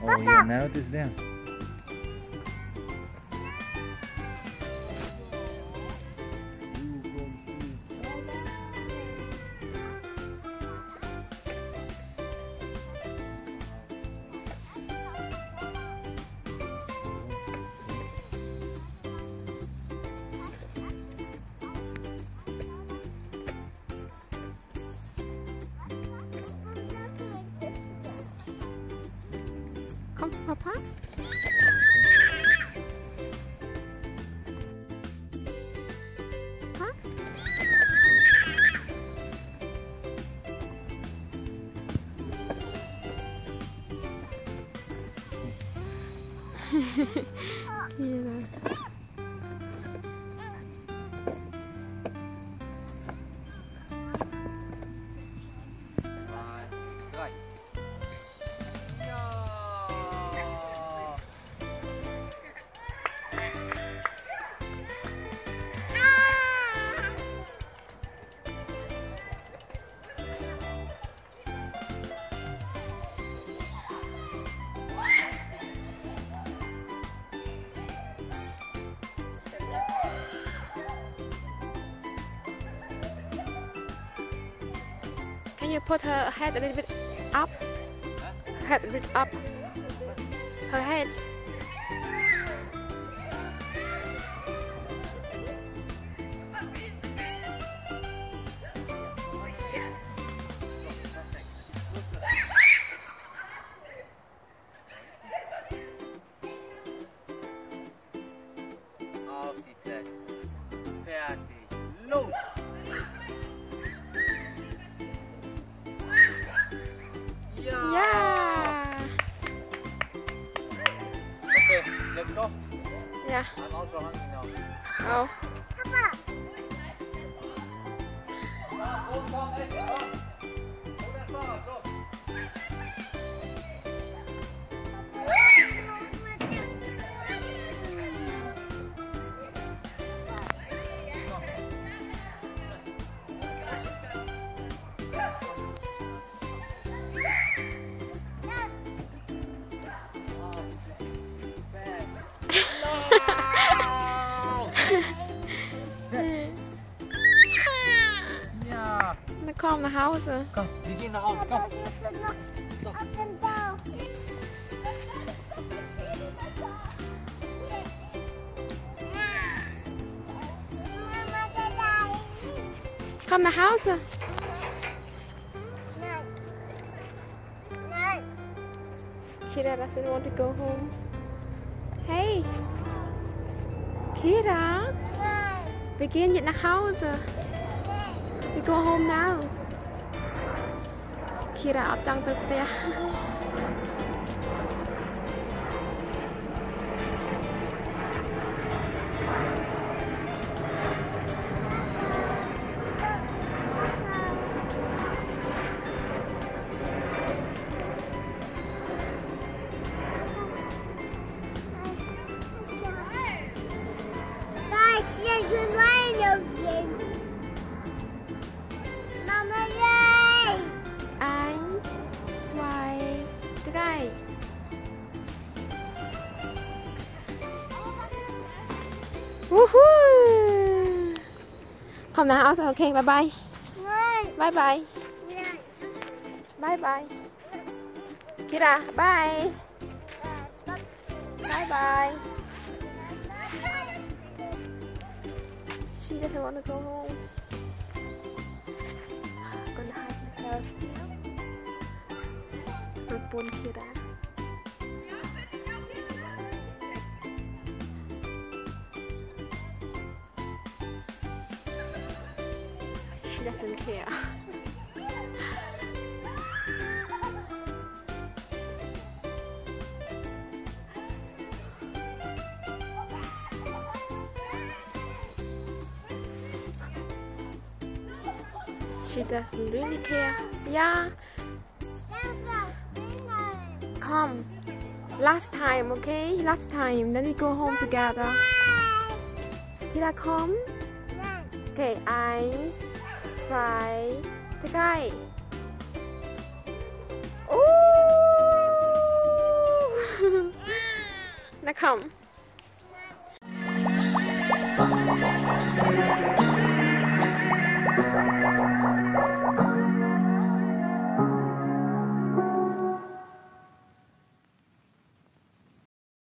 Oh yeah, now it is there. Come to Papa. Huh? Yeah. Can you put her head a little bit up? Head a bit up. Her head. Auf die Plätze. Fertig. Los! Yeah. Okay, let's go. Yeah. I'm also hungry now. Oh. Ja. Dann komm nach Hause. Komm, wir gehen nach Hause, komm. Komm nach Hause. Kira doesn't want to go home. Hey. Kira. Wir gehen jetzt nach Hause. We go home now. Kira អត់ចង់ទៅផ្ទះ Woohoo! Komm nach Hause, okay, bye bye. Bye bye. Bye bye. Kira, bye. Bye bye. She doesn't want to go home. I'm gonna hide myself. Repon Kira. She doesn't care. She doesn't really care. Yeah. Come. Last time, okay? Last time. Then we go home together. Kira, come. Okay, 1, 2, 3. Oh! Now come.